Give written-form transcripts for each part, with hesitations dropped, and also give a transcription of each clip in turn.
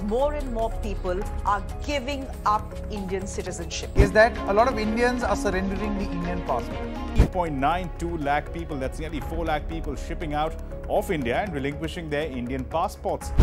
more and more people are giving up Indian citizenship. Is that a lot of Indians are surrendering the Indian passport. 3.92 lakh people, that's nearly 4 lakh people shipping out of India and relinquishing their Indian passports.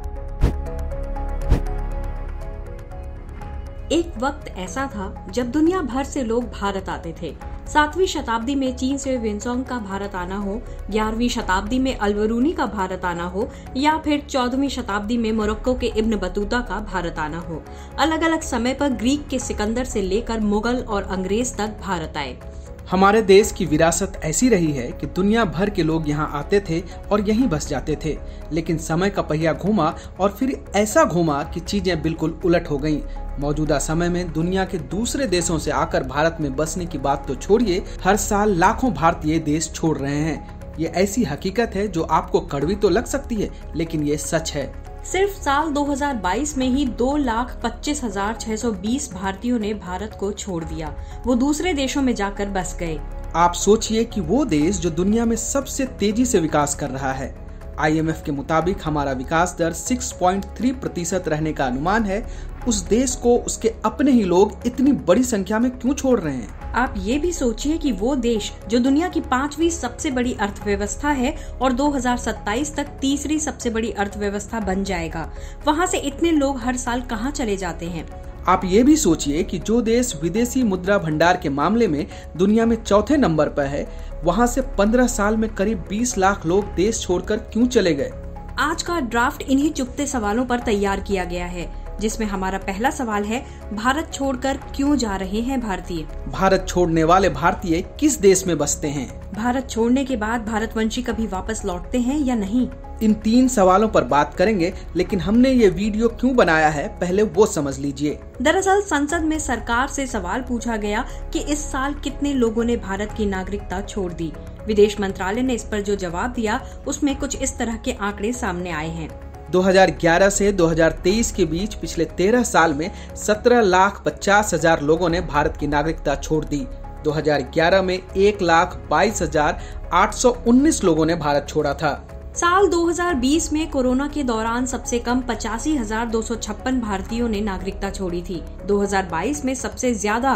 एक वक्त ऐसा था जब दुनिया भर से लोग भारत आते थे। 7वीं शताब्दी में चीन से विंसोंग का भारत आना हो, 11वीं शताब्दी में अल-बरूनी का भारत आना हो या फिर 14वीं शताब्दी में मोरक्को के इब्न बतूता का भारत आना हो, अलग अलग समय पर ग्रीक के सिकंदर से लेकर मुगल और अंग्रेज तक भारत आए। हमारे देश की विरासत ऐसी रही है कि दुनिया भर के लोग यहाँ आते थे और यहीं बस जाते थे, लेकिन समय का पहिया घूमा और फिर ऐसा घूमा कि चीजें बिल्कुल उलट हो गईं। मौजूदा समय में दुनिया के दूसरे देशों से आकर भारत में बसने की बात तो छोड़िए, हर साल लाखों भारतीय देश छोड़ रहे हैं। ये ऐसी हकीकत है जो आपको कड़वी तो लग सकती है, लेकिन ये सच है। सिर्फ साल 2022 में ही 2,25,620 भारतीयों ने भारत को छोड़ दिया। वो दूसरे देशों में जाकर बस गए। आप सोचिए कि वो देश जो दुनिया में सबसे तेजी से विकास कर रहा है, IMF के मुताबिक हमारा विकास दर 6.3% रहने का अनुमान है, उस देश को उसके अपने ही लोग इतनी बड़ी संख्या में क्यों छोड़ रहे हैं? आप ये भी सोचिए कि वो देश जो दुनिया की 5वीं सबसे बड़ी अर्थव्यवस्था है और 2027 तक तीसरी सबसे बड़ी अर्थव्यवस्था बन जाएगा, वहाँ से इतने लोग हर साल कहाँ चले जाते हैं? आप ये भी सोचिए कि जो देश विदेशी मुद्रा भंडार के मामले में दुनिया में चौथे नंबर पर है, वहाँ से 15 साल में करीब 20 लाख लोग देश छोड़कर क्यों चले गए? आज का ड्राफ्ट इन्हीं चुभते सवालों पर तैयार किया गया है, जिसमें हमारा पहला सवाल है, भारत छोड़कर क्यों जा रहे हैं भारतीय? भारत छोड़ने वाले भारतीय किस देश में बसते हैं? भारत छोड़ने के बाद भारतवंशी कभी वापस लौटते हैं या नहीं? इन 3 सवालों पर बात करेंगे, लेकिन हमने ये वीडियो क्यों बनाया है पहले वो समझ लीजिए। दरअसल संसद में सरकार से सवाल पूछा गया कि इस साल कितने लोगों ने भारत की नागरिकता छोड़ दी। विदेश मंत्रालय ने इस पर जो जवाब दिया, उसमें कुछ इस तरह के आंकड़े सामने आए हैं। 2011 से 2023 के बीच पिछले 13 साल में 17,50,000 लोगों ने भारत की नागरिकता छोड़ दी। 2011 में 1,22,819 लोगों ने भारत छोड़ा था। साल 2020 में कोरोना के दौरान सबसे कम 85,256 भारतीयों ने नागरिकता छोड़ी थी। 2022 में सबसे ज्यादा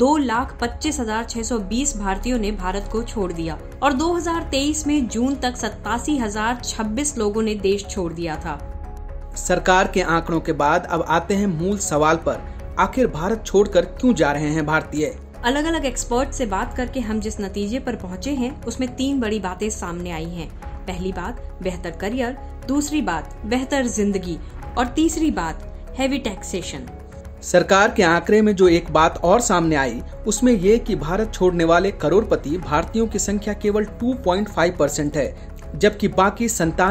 2,25,620 भारतीयों ने भारत को छोड़ दिया और 2023 में जून तक 87,026 लोगों ने देश छोड़ दिया था। सरकार के आंकड़ों के बाद अब आते हैं मूल सवाल पर, आखिर भारत छोड़कर क्यों जा रहे हैं भारतीय? अलग अलग एक्सपर्ट से बात करके हम जिस नतीजे पर पहुँचे हैं, उसमें 3 बड़ी बातें सामने आई हैं। पहली बात बेहतर करियर, दूसरी बात बेहतर जिंदगी और तीसरी बात हैवी टैक्सेशन। सरकार के आंकड़े में जो एक बात और सामने आई, उसमें ये कि भारत छोड़ने वाले करोड़पति भारतीयों की संख्या केवल 2.5% है, जबकि बाकी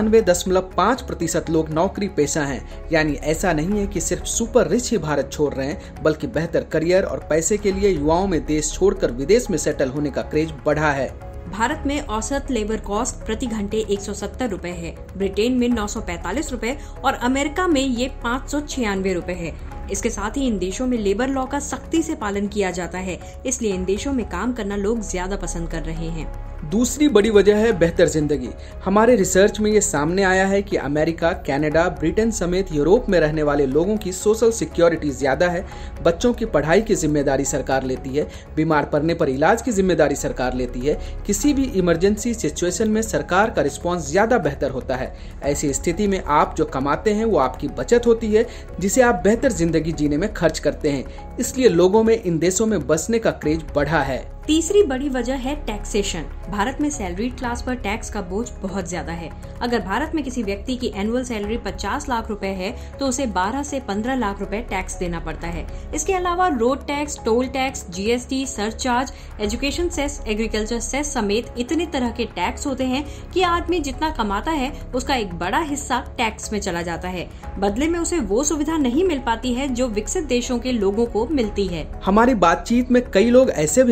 97.5% लोग नौकरी पेशा हैं। यानी ऐसा नहीं है कि सिर्फ सुपर रिच ही भारत छोड़ रहे हैं, बल्कि बेहतर करियर और पैसे के लिए युवाओं में देश छोड़कर विदेश में सेटल होने का क्रेज बढ़ा है। भारत में औसत लेबर कॉस्ट प्रति घंटे 170 रुपए है, ब्रिटेन में 945 रुपए और अमेरिका में ये 596 रुपए है। इसके साथ ही इन देशों में लेबर लॉ का सख्ती से पालन किया जाता है, इसलिए इन देशों में काम करना लोग ज्यादा पसंद कर रहे हैं। दूसरी बड़ी वजह है बेहतर जिंदगी। हमारे रिसर्च में ये सामने आया है कि अमेरिका, कनाडा, ब्रिटेन समेत यूरोप में रहने वाले लोगों की सोशल सिक्योरिटी ज्यादा है। बच्चों की पढ़ाई की जिम्मेदारी सरकार लेती है, बीमार पड़ने पर इलाज की जिम्मेदारी सरकार लेती है, किसी भी इमरजेंसी सिचुएशन में सरकार का रिस्पॉन्स ज्यादा बेहतर होता है। ऐसी स्थिति में आप जो कमाते हैं वो आपकी बचत होती है, जिसे आप बेहतर जिंदगी जीने में खर्च करते हैं। इसलिए लोगों में इन देशों में बसने का क्रेज बढ़ा है। तीसरी बड़ी वजह है टैक्सेशन। भारत में सैलरी क्लास पर टैक्स का बोझ बहुत ज्यादा है। अगर भारत में किसी व्यक्ति की एनुअल सैलरी 50 लाख रुपए है तो उसे 12 से 15 लाख रुपए टैक्स देना पड़ता है। इसके अलावा road tax, toll tax, GST, surcharge, education cess, agriculture cess समेत इतने तरह के टैक्स होते हैं कि आदमी जितना कमाता है उसका एक बड़ा हिस्सा टैक्स में चला जाता है। बदले में उसे वो सुविधा नहीं मिल पाती है जो विकसित देशों के लोगों को मिलती है। हमारी बातचीत में कई लोग ऐसे भी मिले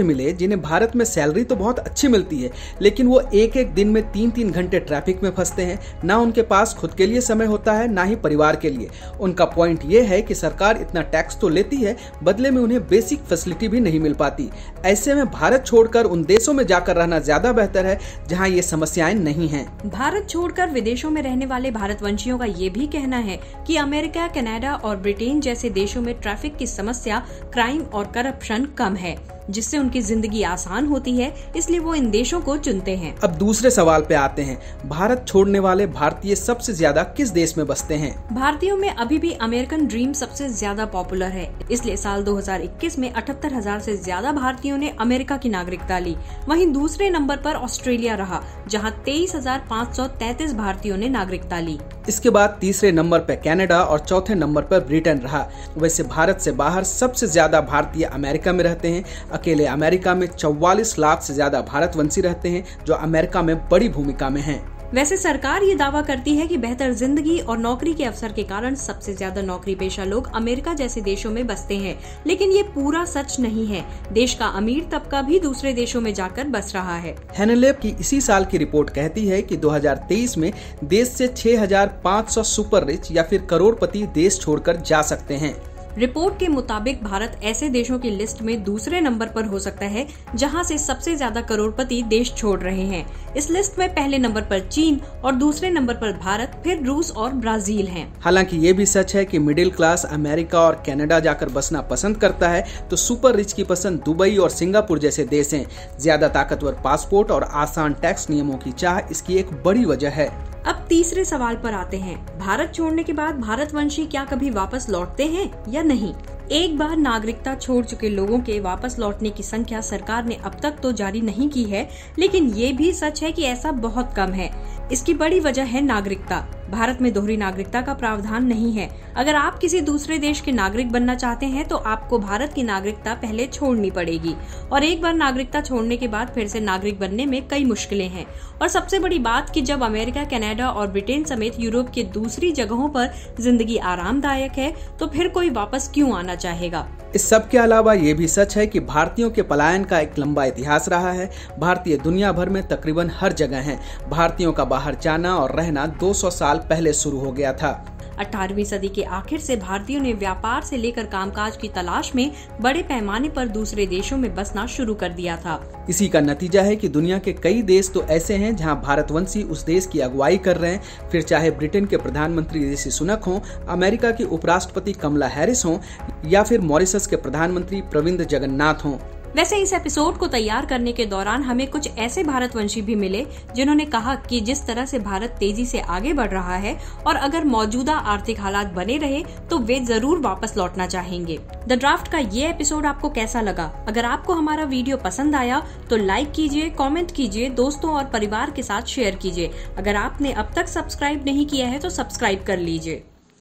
जिन्हें भारत में सैलरी तो बहुत अच्छी मिलती है, लेकिन वो एक एक दिन में 3-3 घंटे ट्रैफिक में फंसते हैं। ना उनके पास खुद के लिए समय होता है, ना ही परिवार के लिए। उनका पॉइंट ये है कि सरकार इतना टैक्स तो लेती है, बदले में उन्हें बेसिक फैसिलिटी भी नहीं मिल पाती। ऐसे में भारत छोड़कर उन देशों में जाकर रहना ज्यादा बेहतर है जहाँ ये समस्याएं नहीं हैं। भारत छोड़कर विदेशों में रहने वाले भारतवंशियों का ये भी कहना है कि अमेरिका, कनाडा और ब्रिटेन जैसे देशों में ट्रैफिक की समस्या, क्राइम और करप्शन कम है, जिससे उनकी जिंदगी आसान होती है, इसलिए वो इन देशों को चुनते हैं। अब दूसरे सवाल पे आते हैं, भारत छोड़ने वाले भारतीय सबसे ज्यादा किस देश में बसते हैं? भारतीयों में अभी भी अमेरिकन ड्रीम सबसे ज्यादा पॉपुलर है, इसलिए साल 2021 में 78,000 से ज्यादा भारतीयों ने अमेरिका की नागरिकता ली। वहीं दूसरे नंबर पर ऑस्ट्रेलिया रहा, जहां 23,533 भारतीयों ने नागरिकता ली। इसके बाद तीसरे नंबर पर कनाडा और चौथे नंबर पर ब्रिटेन रहा। वैसे भारत से बाहर सबसे ज्यादा भारतीय अमेरिका में रहते हैं। अकेले अमेरिका में 44 लाख से ज्यादा भारतवंशी रहते हैं, जो अमेरिका में बड़ी भूमिका में हैं। वैसे सरकार ये दावा करती है कि बेहतर जिंदगी और नौकरी के अवसर के कारण सबसे ज्यादा नौकरी पेशा लोग अमेरिका जैसे देशों में बसते हैं, लेकिन ये पूरा सच नहीं है। देश का अमीर तबका भी दूसरे देशों में जाकर बस रहा है। हैनेलेब की इसी साल की रिपोर्ट कहती है कि 2023 में देश से 6,500 सुपर रिच या फिर करोड़पति देश छोड़कर जा सकते हैं। रिपोर्ट के मुताबिक भारत ऐसे देशों की लिस्ट में दूसरे नंबर पर हो सकता है जहां से सबसे ज्यादा करोड़पति देश छोड़ रहे हैं। इस लिस्ट में पहले नंबर पर चीन और दूसरे नंबर पर भारत, फिर रूस और ब्राजील हैं। हालांकि ये भी सच है कि मिडिल क्लास अमेरिका और कनाडा जाकर बसना पसंद करता है, तो सुपर रिच की पसंद दुबई और सिंगापुर जैसे देश हैं। ज्यादा ताकतवर पासपोर्ट और आसान टैक्स नियमों की चाह इसकी एक बड़ी वजह है। अब तीसरे सवाल पर आते हैं, भारत छोड़ने के बाद भारतवंशी क्या कभी वापस लौटते हैं या नहीं? एक बार नागरिकता छोड़ चुके लोगों के वापस लौटने की संख्या सरकार ने अब तक तो जारी नहीं की है, लेकिन ये भी सच है कि ऐसा बहुत कम है। इसकी बड़ी वजह है नागरिकता। भारत में दोहरी नागरिकता का प्रावधान नहीं है। अगर आप किसी दूसरे देश के नागरिक बनना चाहते हैं तो आपको भारत की नागरिकता पहले छोड़नी पड़ेगी, और एक बार नागरिकता छोड़ने के बाद फिर से नागरिक बनने में कई मुश्किलें हैं। और सबसे बड़ी बात कि जब अमेरिका, कनाडा और ब्रिटेन समेत यूरोप के दूसरी जगहों पर जिंदगी आरामदायक है, तो फिर कोई वापस क्यों आना चाहेगा? इस सब के अलावा ये भी सच है कि भारतीयों के पलायन का एक लंबा इतिहास रहा है। भारतीय दुनिया भर में तकरीबन हर जगह हैं। भारतीयों का बाहर जाना और रहना 200 साल पहले शुरू हो गया था। 18वीं सदी के आखिर से भारतीयों ने व्यापार से लेकर कामकाज की तलाश में बड़े पैमाने पर दूसरे देशों में बसना शुरू कर दिया था। इसी का नतीजा है कि दुनिया के कई देश तो ऐसे हैं जहां भारतवंशी उस देश की अगुवाई कर रहे हैं, फिर चाहे ब्रिटेन के प्रधानमंत्री ऋषि सुनक हों, अमेरिका की उपराष्ट्रपति कमला हैरिस हों, या फिर मॉरिशस के प्रधानमंत्री प्रविंद जगन्नाथ हों। वैसे इस एपिसोड को तैयार करने के दौरान हमें कुछ ऐसे भारतवंशी भी मिले जिन्होंने कहा कि जिस तरह से भारत तेजी से आगे बढ़ रहा है और अगर मौजूदा आर्थिक हालात बने रहे तो वे जरूर वापस लौटना चाहेंगे। द ड्राफ्ट का ये एपिसोड आपको कैसा लगा? अगर आपको हमारा वीडियो पसंद आया तो लाइक कीजिए, कमेंट कीजिए, दोस्तों और परिवार के साथ शेयर कीजिए। अगर आपने अब तक सब्सक्राइब नहीं किया है तो सब्सक्राइब कर लीजिए।